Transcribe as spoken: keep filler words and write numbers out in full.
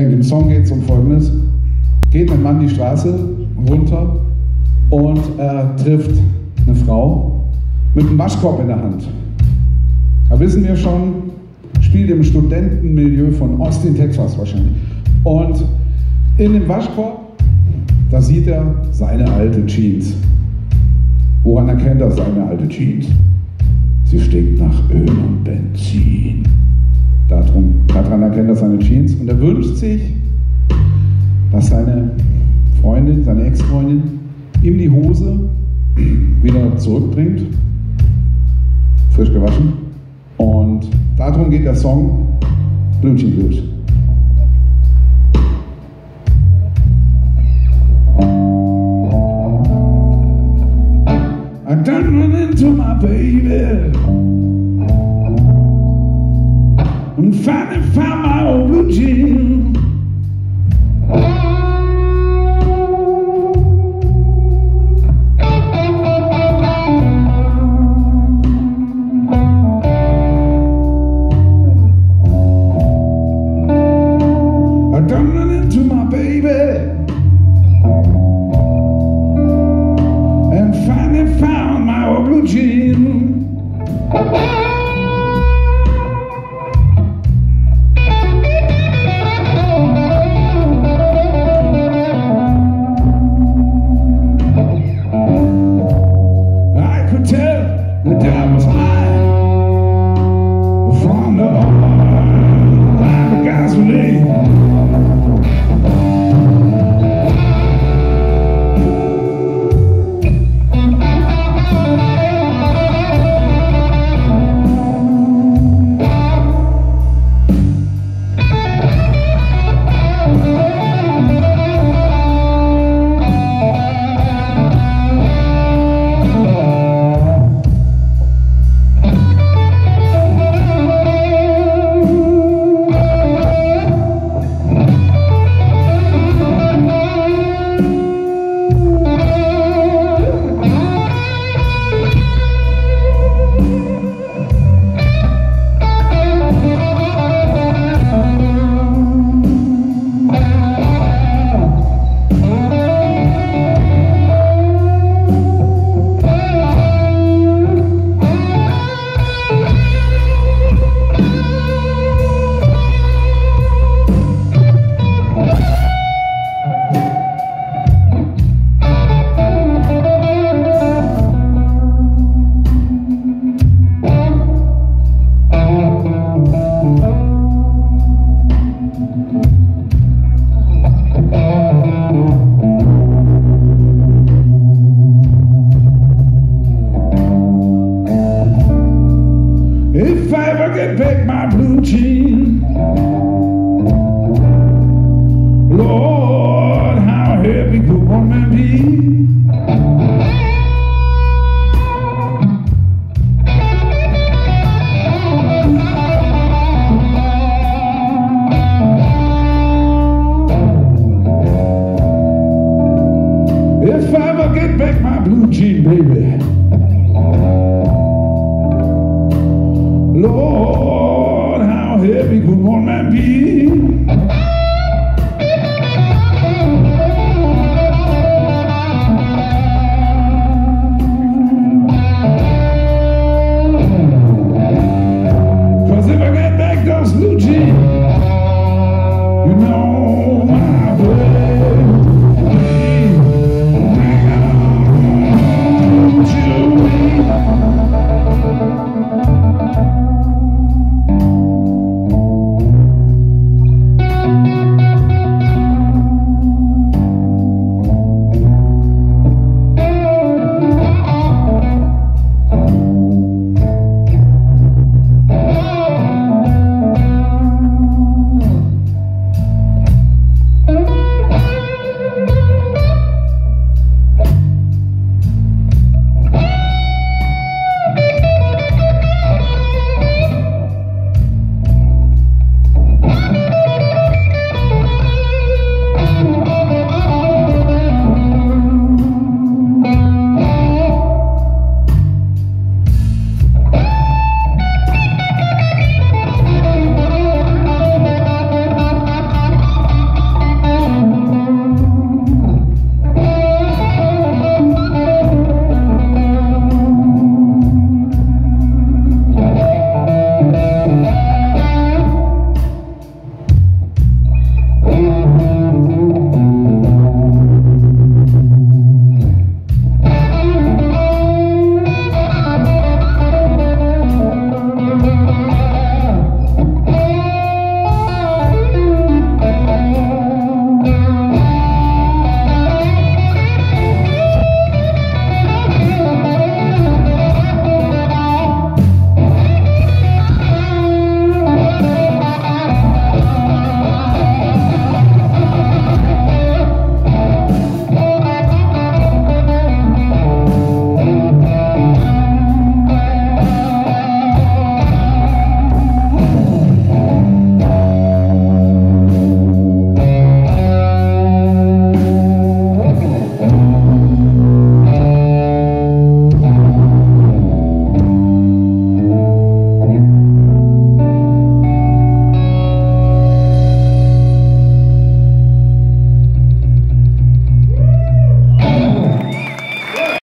in dem Song geht es um Folgendes. Geht ein Mann die Straße runter und er trifft eine Frau mit einem Waschkorb in der Hand. Da wissen wir schon, spielt im Studentenmilieu von Austin, Texas wahrscheinlich. Und in dem Waschkorb, da sieht er seine alte Jeans. Woran erkennt er seine alte Jeans? Sie stinkt nach Öl und Benzin. Darum, daran erkennt er seine Jeans und er wünscht sich, dass seine Freundin, seine Ex-Freundin ihm die Hose wieder zurückbringt, frisch gewaschen. Und darum geht der Song Blue Jean Blues. I done run into my baby and finally found my old blue jean. I done run into my baby and finally found my old blue jean. I could tell that I was high from the line of gasoline. If I ever get back my blue jean, Lord, how heavy could one man be? If I ever get back my blue jean, baby, Lord, how heavy could one man be?